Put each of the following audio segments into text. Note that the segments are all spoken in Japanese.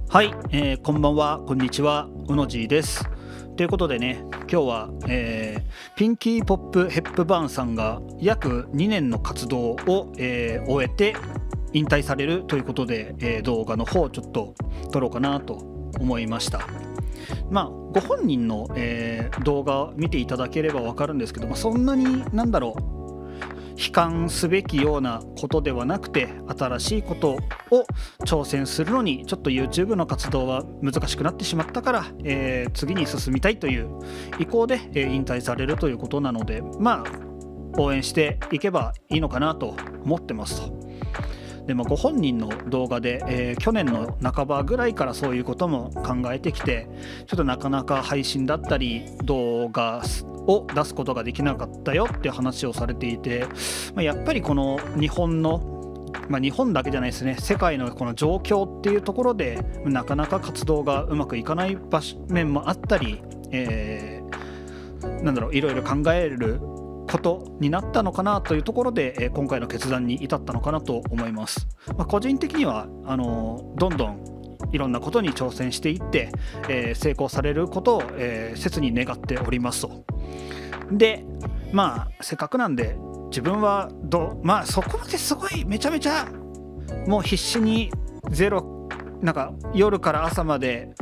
はい、こんばんは、こんにちは、うのじーです。ということでね、今日は、ピンキー・ポップ・ヘップバーンさんが約2年の活動を、終えて引退されるということで、動画の方をちょっと撮ろうかなと思いました。ご本人の、動画を見ていただければ分かるんですけど、そんなに悲観すべきようなことではなくて、新しいことを挑戦するのにちょっと YouTube の活動は難しくなってしまったから、次に進みたいという意向で、引退されるということなので、応援していけばいいのかなと思ってますと。でご本人の動画で、去年の半ばぐらいからそういうことも考えてきて、ちょっとなかなか配信だったり動画を出すことができなかったよっていう話をされていて、やっぱりこの日本の、日本だけじゃないですね、世界のこの状況っていうところでなかなか活動がうまくいかない面もあったり、いろいろ考えることになったのかなというところで、今回の決断に至ったのかなと思います。個人的にはどんどんいろんなことに挑戦していって、成功されることを、切に願っておりますと。でせっかくなんで自分はそこまですごいめちゃめちゃもう必死に夜から朝まで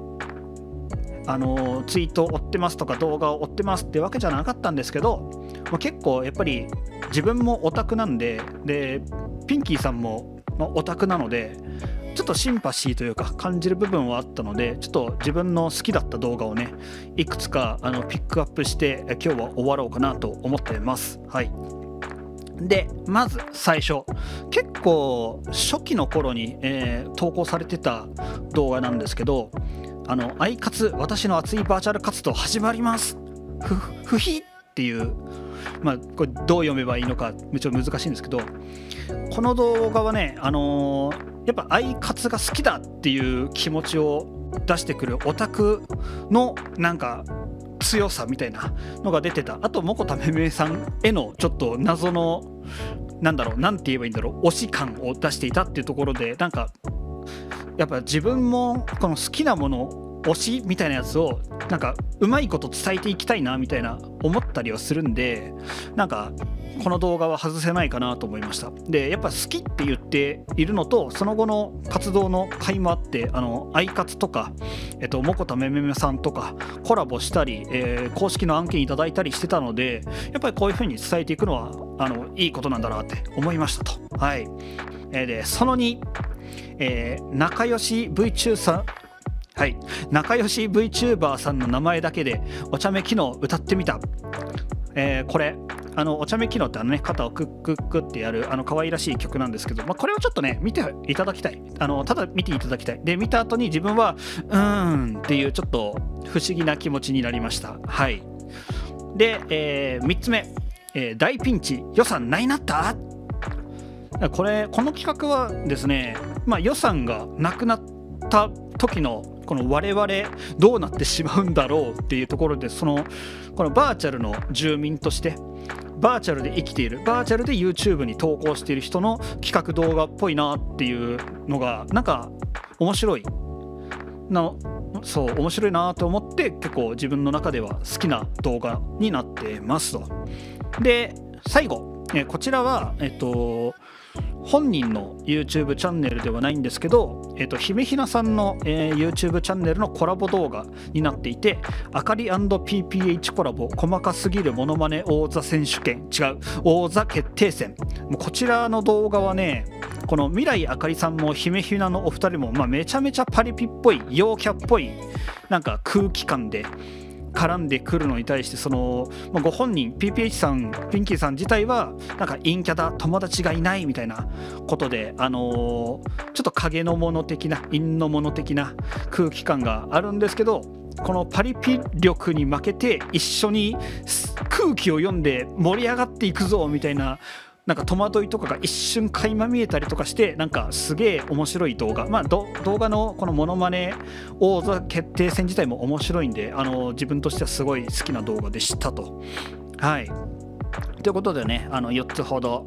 ツイートを追ってますとか動画を追ってますってわけじゃなかったんですけど、結構やっぱり自分もオタクなんで、ピンキーさんもオタクなので、ちょっとシンパシーというか感じる部分はあったので、ちょっと自分の好きだった動画をねいくつかピックアップして今日は終わろうかなと思ってます。はい。でまず最初、結構初期の頃に、投稿されてた動画なんですけど、アイカツ、私の熱いバーチャル活動始まりますふひっていう、これどう読めばいいのかめちゃ難しいんですけど、この動画はね、やっぱアイカツが好きだっていう気持ちを出してくるオタクの強さみたいなのが出てた。あともこためめさんへのちょっと謎のなんて言えばいいんだろう、推し感を出していたっていうところで、やっぱ自分もこの好きなもの推しみたいなやつをうまいこと伝えていきたいなみたいな思ったりはするんで、この動画は外せないかなと思いました。でやっぱ好きって言っているのと、その後の活動の甲斐もあって、アイカツとか、もこためめめさんとかコラボしたり、公式の案件いただいたりしてたので、やっぱりこういう風に伝えていくのはいいことなんだなって思いましたと。はい。でその2、仲良し VTuber さん、はい、仲良し VTuber さんの名前だけでお茶目機能歌ってみた。これお茶目機能って肩をクックックってやる可愛らしい曲なんですけど、これをちょっとね見ていただきたい。ただ見ていただきたい。で見た後に自分はっていうちょっと不思議な気持ちになりました。はい。で、3つ目、大ピンチ予算ないなった。この企画はですね、予算がなくなった時のこの我々どうなってしまうんだろうっていうところで、このバーチャルの住民としてバーチャルで生きている、バーチャルで YouTube に投稿している人の企画動画っぽいなっていうのが面白いなと思って、結構自分の中では好きな動画になってますと。で最後、こちらは本人の YouTube チャンネルではないんですけど、姫ひなさんの、YouTube チャンネルのコラボ動画になっていて、あかり &PPH コラボ細かすぎるモノマネ王座選手権、王座決定戦。もうこちらの動画はね、この未来あかりさんも姫ひなのお二人も、めちゃめちゃパリピっぽい陽キャっぽい空気感で絡んでくるのに対して、ご本人 PPH さん、ピンキーさん自体は陰キャだ、友達がいないみたいなことで、ちょっと影の物的な、陰の物的な空気感があるんですけど、このパリピ力に負けて一緒に空気を読んで盛り上がっていくぞみたいな戸惑いとかが一瞬垣間見えたりとかして、すげえ面白い動画、動画のこのモノマネ王座決定戦自体も面白いんで、自分としてはすごい好きな動画でしたと。はい。ということでね、4つほど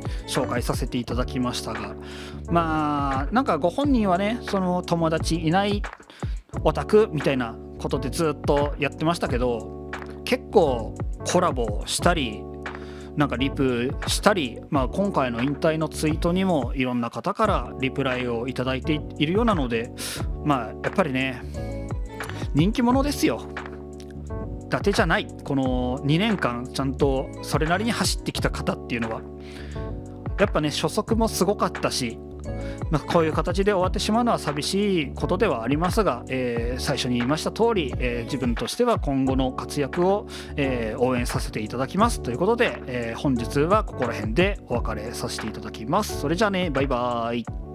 紹介させていただきましたが、まあなんかご本人はね、その友達いないオタクみたいなことでずっとやってましたけど、結構コラボしたりなんかリプしたり、まあ、今回の引退のツイートにもいろんな方からリプライをいただいているようなので、まあやっぱりね人気者ですよ。伊達じゃない、この2年間ちゃんとそれなりに走ってきた方っていうのはやっぱね初速もすごかったし、まあ、こういう形で終わってしまうのは寂しいことではありますが、最初に言いました通り、自分としては今後の活躍を、応援させていただきますということで、本日はここら辺でお別れさせていただきます。それじゃあね、バイバーイ。